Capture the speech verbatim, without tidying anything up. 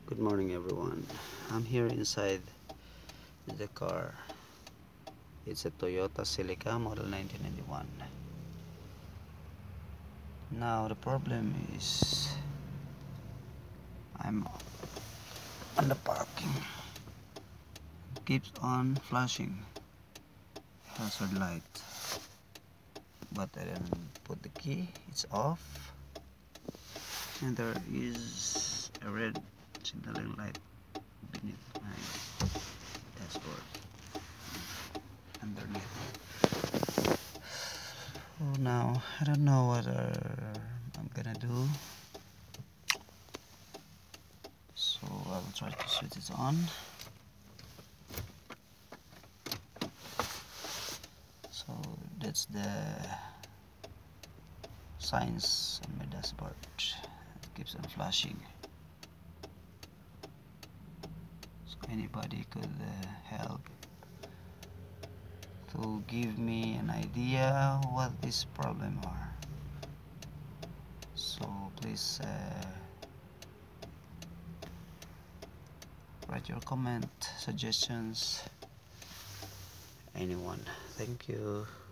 Good morning everyone. I'm here inside the car. It's a Toyota Celica model nineteen ninety-one. Now the problem is I'm on the parking. It keeps on flashing hazard light, but I didn't put the key. It's off, and there is a red signaling light beneath my dashboard underneath. So now I don't know what I'm gonna do, so I will try to switch it on. So that's the signs on my dashboard. It keeps on flashing. Anybody could uh, help to give me an idea what this problem are. So please uh, write your comment, suggestions, anyone. Thank you.